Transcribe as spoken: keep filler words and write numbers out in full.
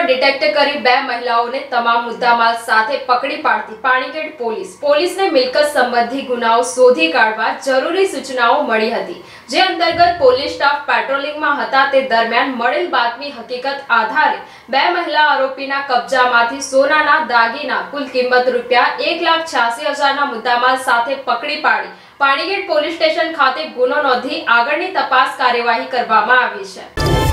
Detect કરી બે મહિલાઓને તમામ મુદ્દામાલ સાથે પકડી પાડતી પાણીગેટ પોલીસ પોલીસને મિલકત સંબંધી ગુનાઓ શોધી કાઢવા જરૂરી સૂચનાઓ મળી હતી, જે અંતર્ગત પોલીસ સ્ટાફ પેટ્રોલિંગમાં હતા તે દરમિયાન મળેલ બાતમી હકીકત આધારે બે મહિલા આરોપીના કબજામાંથી સોનાના દાગીના કુલ કિંમત રૂપિયા એક લાખ છ્યાસી હજારના મુદ્દામાલ સાથે પકડી પાડી પાણીગેટ પોલીસ સ્ટેશન ખાતે ગુનો નોંધી આગળની તપાસ કાર્યવાહી કરવામાં આવી છે।